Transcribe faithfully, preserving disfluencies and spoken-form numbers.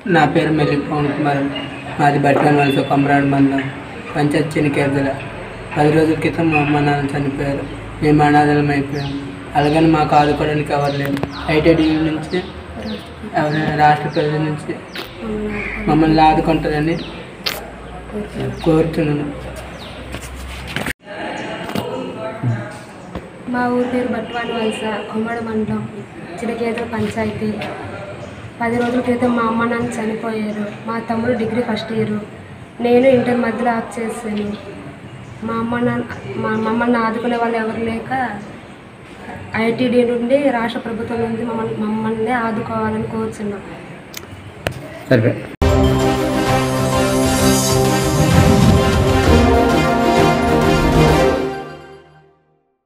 నా పేరు మెల్లి పవన్ కుమార్. మాది బట్టాన్ వలస కొమరాడు మండలం పంచాయత్ చినికేర్దల. పది రోజుల క్రితం మా అమ్మ నాన్న చనిపోయారు. మేము అనాథలం అయిపోయాం. అలాగని మాకు ఆదుకోవడానికి ఎవరు లేరు. ఐటీడీ నుంచి రాష్ట్ర ప్రజల నుంచి మమ్మల్ని ఆదుకుంటారని కోరుతున్నాను. మా ఊరి పేరు బట్వాన్ వలస కొమరాడు మండలం చినికేర్దల పంచాయతీ. పది రోజుల క్రితం మా అమ్మ నాన్న చనిపోయారు. మా తమ్ముడు డిగ్రీ ఫస్ట్ ఇయర్, నేను ఇంటర్ మధ్యలో ఆఫ్ చేశాను. మా అమ్మ నాన్న మా మమ్మల్ని ఆదుకునే వాళ్ళు ఎవరు లేక ఐటీడీ నుండి రాష్ట్ర ప్రభుత్వం నుండి మమ్మల్ని మమ్మల్ని ఆదుకోవాలని కోరుచున్నాం.